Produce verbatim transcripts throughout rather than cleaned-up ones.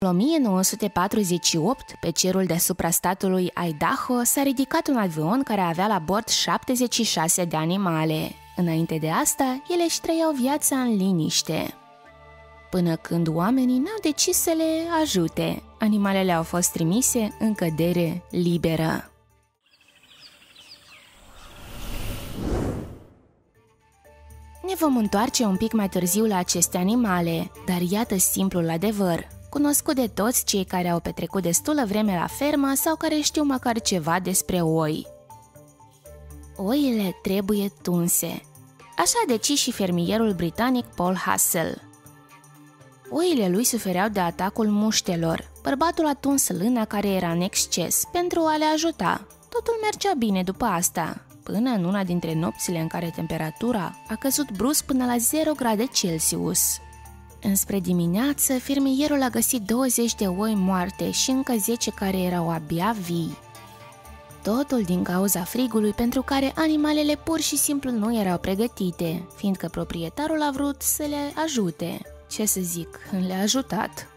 o mie nouă sute patruzeci și opt, pe cerul deasupra statului Idaho s-a ridicat un avion care avea la bord șaptezeci și șase de animale. Înainte de asta, ele își trăiau viața în liniște. Până când oamenii n-au decis să le ajute, animalele au fost trimise în cădere liberă. Ne vom întoarce un pic mai târziu la aceste animale, dar iată simplul adevăr, cunoscut de toți cei care au petrecut destulă vreme la fermă sau care știu măcar ceva despre oi. Oile trebuie tunse. Așa a decis și fermierul britanic Paul Hassel. Oile lui sufereau de atacul muștelor. Bărbatul a tuns lâna care era în exces pentru a le ajuta. Totul mergea bine după asta, până în una dintre nopțile în care temperatura a căzut brusc până la zero grade Celsius. Înspre dimineață, fermierul a găsit douăzeci de oi moarte și încă zece care erau abia vii. Totul din cauza frigului pentru care animalele pur și simplu nu erau pregătite, fiindcă proprietarul a vrut să le ajute. Ce să zic, le-a ajutat.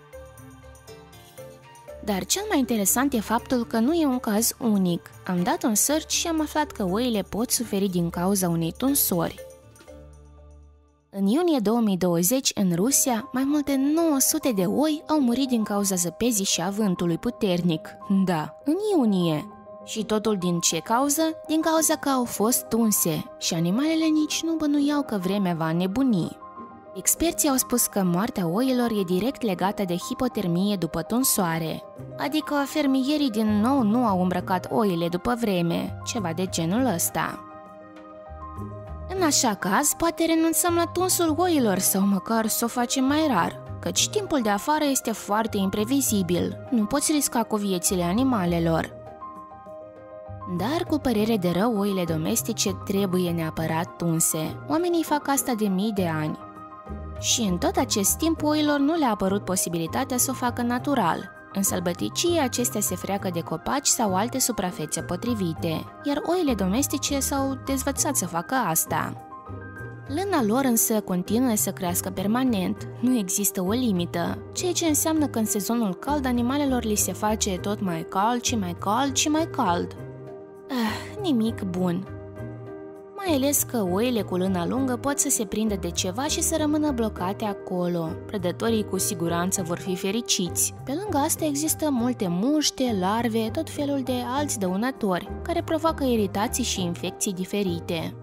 Dar cel mai interesant e faptul că nu e un caz unic. Am dat un search și am aflat că oile pot suferi din cauza unei tunsori. În iunie două mii douăzeci, în Rusia, mai mult de nouă sute de oi au murit din cauza zăpezii și a vântului puternic. Da, în iunie. Și totul din ce cauză? Din cauza că au fost tunse și animalele nici nu bănuiau că vremea va nebuni. Experții au spus că moartea oilor e direct legată de hipotermie după tunsoare, adică fermierii din nou nu au îmbrăcat oile după vreme, ceva de genul ăsta. În așa caz, poate renunțăm la tunsul oilor sau măcar să o facem mai rar, căci timpul de afară este foarte imprevizibil, nu poți risca cu viețile animalelor. Dar, cu părere de rău, oile domestice trebuie neapărat tunse. Oamenii fac asta de mii de ani. Și în tot acest timp, oilor nu le-a apărut posibilitatea să o facă natural. În sălbăticie, acestea se freacă de copaci sau alte suprafețe potrivite, iar oile domestice s-au dezvățat să facă asta. Lâna lor însă continuă să crească permanent, nu există o limită, ceea ce înseamnă că în sezonul cald animalelor li se face tot mai cald și mai cald și mai cald. Ah, nimic bun. Mai ales că oile cu lâna lungă pot să se prindă de ceva și să rămână blocate acolo. Prădătorii cu siguranță vor fi fericiți. Pe lângă asta există multe muște, larve, tot felul de alți dăunători, care provoacă iritații și infecții diferite.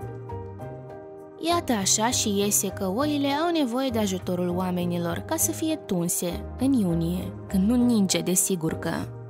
Iată așa și iese că oile au nevoie de ajutorul oamenilor ca să fie tunse în iunie, când nu ninge, desigur că.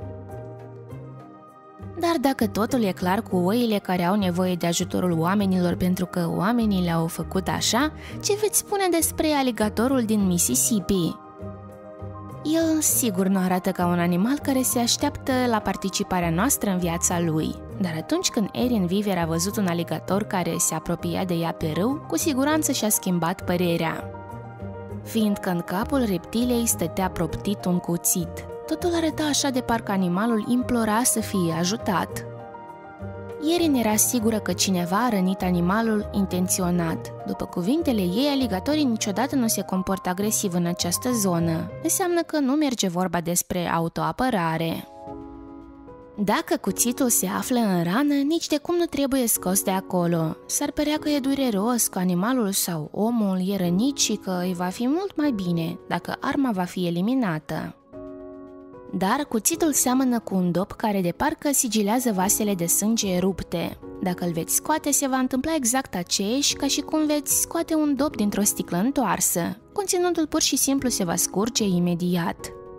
Dar dacă totul e clar cu oile care au nevoie de ajutorul oamenilor pentru că oamenii le-au făcut așa, ce veți spune despre aligatorul din Mississippi? El sigur nu arată ca un animal care se așteaptă la participarea noastră în viața lui, dar atunci când Erin Viver a văzut un aligator care se apropia de ea pe râu, cu siguranță și-a schimbat părerea. Fiindcă în capul reptilei stătea proptit un cuțit. Totul arăta așa de parcă animalul implora să fie ajutat. Erin era sigură că cineva a rănit animalul intenționat. După cuvintele ei, aligatorii niciodată nu se comportă agresiv în această zonă. Înseamnă că nu merge vorba despre autoapărare. Dacă cuțitul se află în rană, nici de cum nu trebuie scos de acolo. S-ar părea că e dureros, că animalul sau omul e rănit și că îi va fi mult mai bine dacă arma va fi eliminată. Dar cuțitul seamănă cu un dop care de parcă sigilează vasele de sânge rupte. Dacă îl veți scoate, se va întâmpla exact aceeași ca și cum veți scoate un dop dintr-o sticlă întoarsă. Conținutul pur și simplu se va scurge imediat.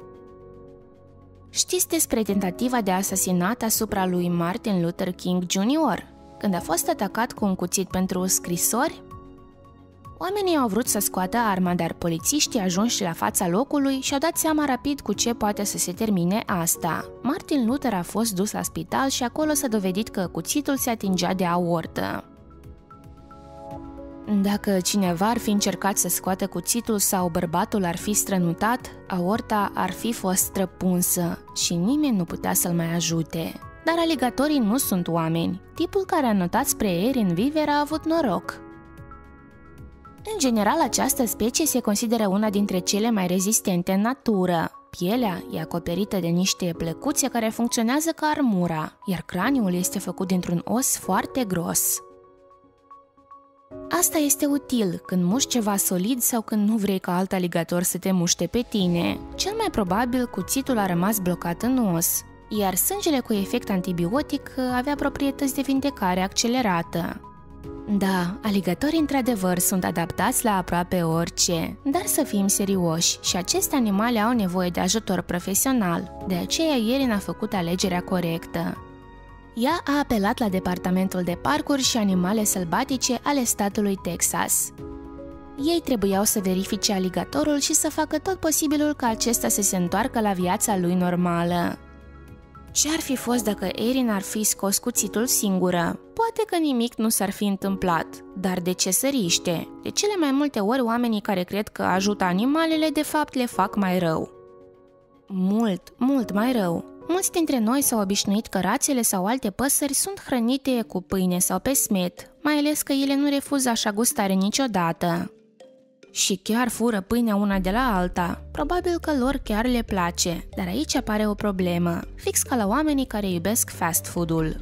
Știți despre tentativa de asasinat asupra lui Martin Luther King junior? Când a fost atacat cu un cuțit pentru scrisori? Oamenii au vrut să scoată arma, dar polițiștii ajunși la fața locului și-au dat seama rapid cu ce poate să se termine asta. Martin Luther a fost dus la spital și acolo s-a dovedit că cuțitul se atingea de aortă. Dacă cineva ar fi încercat să scoată cuțitul sau bărbatul ar fi strănutat, aorta ar fi fost străpunsă și nimeni nu putea să-l mai ajute. Dar aligatorii nu sunt oameni. Tipul care a notat spre Erin Viver a avut noroc. În general, această specie se consideră una dintre cele mai rezistente în natură. pielea e acoperită de niște plăcuțe care funcționează ca armura, iar craniul este făcut dintr-un os foarte gros. Asta este util când muști ceva solid sau când nu vrei ca alt aligator să te muște pe tine. Cel mai probabil cuțitul a rămas blocat în os, iar sângele cu efect antibiotic avea proprietăți de vindecare accelerată. Da, aligatorii într-adevăr sunt adaptați la aproape orice, dar să fim serioși, și aceste animale au nevoie de ajutor profesional, de aceea Erin a făcut alegerea corectă. Ea a apelat la Departamentul de Parcuri și Animale Sălbatice ale statului Texas. Ei trebuiau să verifice aligatorul și să facă tot posibilul ca acesta să se întoarcă la viața lui normală. Ce-ar fi fost dacă Erin ar fi scos cuțitul singură? Poate că nimic nu s-ar fi întâmplat, dar de ce să riște? De cele mai multe ori oamenii care cred că ajută animalele de fapt le fac mai rău. Mult, mult mai rău. Mulți dintre noi s-au obișnuit că rațele sau alte păsări sunt hrănite cu pâine sau pe smet, mai ales că ele nu refuză așa gustare niciodată. Și chiar fură pâinea una de la alta, probabil că lor chiar le place, dar aici apare o problemă, fix ca la oamenii care iubesc fast food-ul.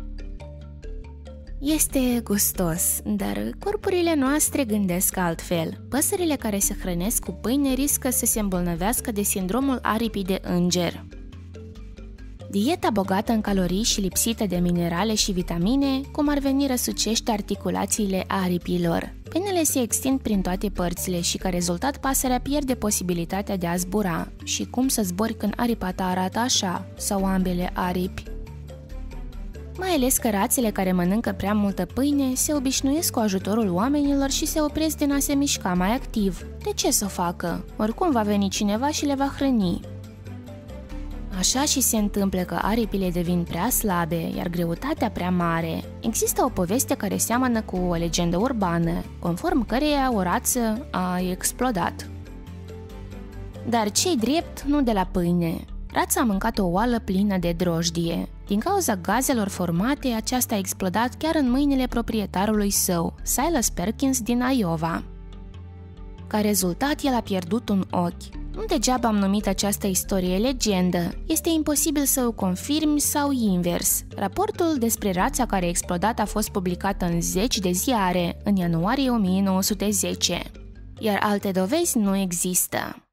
Este gustos, dar corpurile noastre gândesc altfel. Păsările care se hrănesc cu pâine riscă să se îmbolnăvească de sindromul aripii de înger. Dieta bogată în calorii și lipsită de minerale și vitamine, cum ar veni răsucește articulațiile aripilor. Penele se extind prin toate părțile și ca rezultat pasărea pierde posibilitatea de a zbura. Și cum să zbori când aripa ta arată așa, sau ambele aripi? Mai ales că rațele care mănâncă prea multă pâine se obișnuiesc cu ajutorul oamenilor și se opresc din a se mișca mai activ. De ce să o facă? Oricum va veni cineva și le va hrăni. Așa și se întâmplă că aripile devin prea slabe, iar greutatea prea mare. Există o poveste care seamănă cu o legendă urbană, conform căreia o rață a explodat. Dar ce-i drept, nu de la pâine. Rața a mâncat o oală plină de drojdie. Din cauza gazelor formate, aceasta a explodat chiar în mâinile proprietarului său, Silas Perkins din Iowa. Ca rezultat, el a pierdut un ochi. Nu degeaba am numit această istorie legendă, este imposibil să o confirmi sau invers. Raportul despre rața care a explodat a fost publicat în zeci de ziare, în ianuarie o mie nouă sute zece, iar alte dovezi nu există.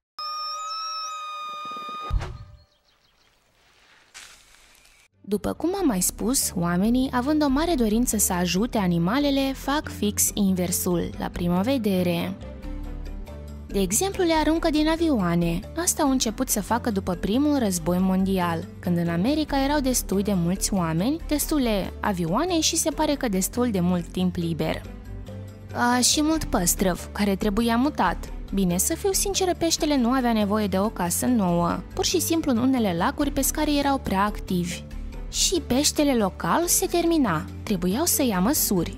După cum am mai spus, oamenii, având o mare dorință să ajute animalele, fac fix inversul, la prima vedere. De exemplu, le aruncă din avioane. Asta au început să facă după primul război mondial, când în America erau destul de mulți oameni, destule avioane și se pare că destul de mult timp liber. A, și mult păstrăv, care trebuia mutat. Bine, să fiu sinceră, peștele nu avea nevoie de o casă nouă. Pur și simplu, în unele lacuri, pescarii erau prea activi. Și peștele local se termina. Trebuiau să ia măsuri.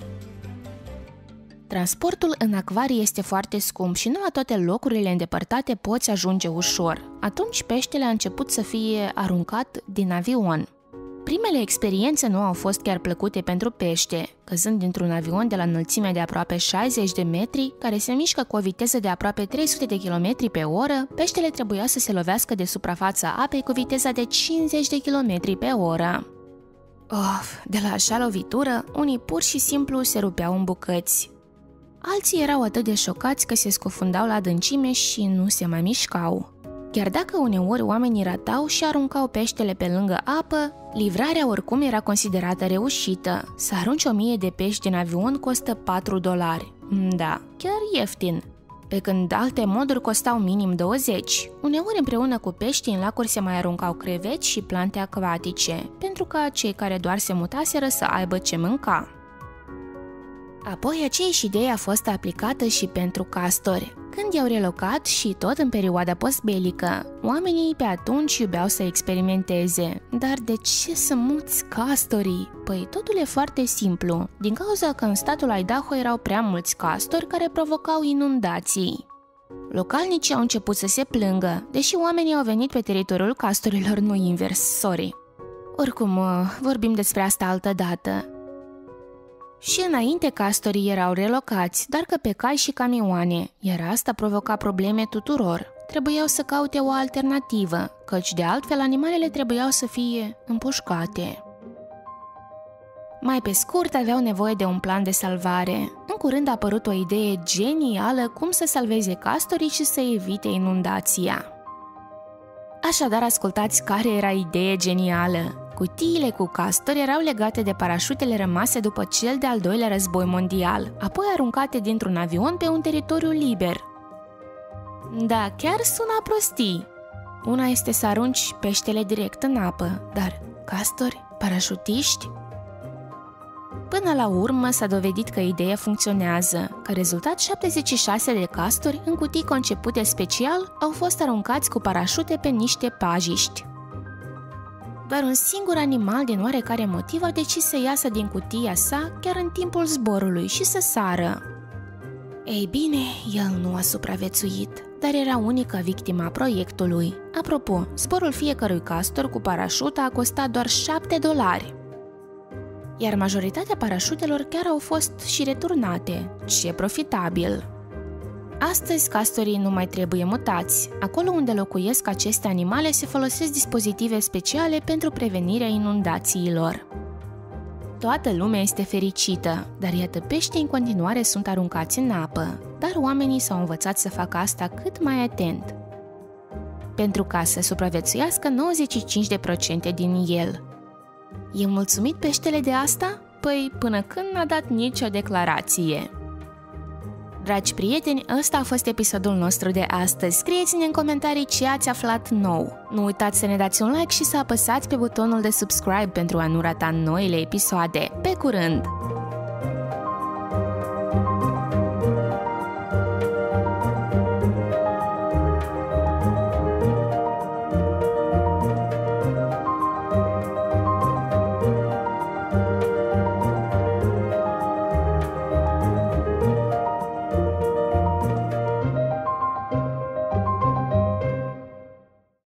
Transportul în acvarii este foarte scump și nu la toate locurile îndepărtate poți ajunge ușor. Atunci peștele a început să fie aruncat din avion. Primele experiențe nu au fost chiar plăcute pentru pește. Căzând dintr-un avion de la înălțime de aproape șaizeci de metri, care se mișcă cu o viteză de aproape trei sute de kilometri pe oră, peștele trebuia să se lovească de suprafața apei cu viteza de cincizeci de kilometri pe oră. Of, de la așa lovitură, unii pur și simplu se rupeau în bucăți. Alții erau atât de șocați că se scufundau la adâncime și nu se mai mișcau. Chiar dacă uneori oamenii ratau și aruncau peștele pe lângă apă, livrarea oricum era considerată reușită. Să arunci o mie de pești din avion costă patru dolari. Da, chiar ieftin. Pe când alte moduri costau minim douăzeci. Uneori împreună cu peștii în lacuri se mai aruncau creveți și plante acvatice, pentru ca cei care doar se mutaseră să aibă ce mânca. Apoi aceeași idee a fost aplicată și pentru castori. Când i-au relocat și tot în perioada postbelică, oamenii pe atunci iubeau să experimenteze. Dar de ce să muți castorii? Păi totul e foarte simplu, din cauza că în statul Idaho erau prea mulți castori care provocau inundații. Localnicii au început să se plângă, deși oamenii au venit pe teritoriul castorilor, nu invers, sorry. Oricum, vorbim despre asta altă dată. Și înainte castorii erau relocați, dar că pe cai și camioane, iar asta provoca probleme tuturor. trebuiau să caute o alternativă, căci de altfel animalele trebuiau să fie împușcate. Mai pe scurt, aveau nevoie de un plan de salvare. În curând a apărut o idee genială cum să salveze castorii și să evite inundația. Așadar, ascultați care era ideea genială. Cutiile cu castori erau legate de parașutele rămase după cel de-al doilea război mondial, apoi aruncate dintr-un avion pe un teritoriu liber. Da, chiar sună a prostii. Una este să arunci peștele direct în apă, dar castori, parașutiști? Până la urmă s-a dovedit că ideea funcționează. Ca rezultat, șaptezeci și șase de castori în cutii concepute special au fost aruncați cu parașute pe niște pajiști. Doar un singur animal din oarecare motiv a decis să iasă din cutia sa chiar în timpul zborului și să sară. Ei bine, el nu a supraviețuit, dar era unica victima proiectului. Apropo, zborul fiecărui castor cu parașută a costat doar șapte dolari. Iar majoritatea parașutelor chiar au fost și returnate. Ce profitabil! Astăzi, castorii nu mai trebuie mutați. Acolo unde locuiesc aceste animale se folosesc dispozitive speciale pentru prevenirea inundațiilor. Toată lumea este fericită, dar iată peștii în continuare sunt aruncați în apă, dar oamenii s-au învățat să facă asta cât mai atent, pentru ca să supraviețuiască nouăzeci și cinci la sută din el. E mulțumit peștele de asta? Păi, până când n-a dat nicio declarație. Dragi prieteni, ăsta a fost episodul nostru de astăzi. Scrieți-ne în comentarii ce ați aflat nou. Nu uitați să ne dați un like și să apăsați pe butonul de subscribe pentru a nu rata noile episoade. Pe curând!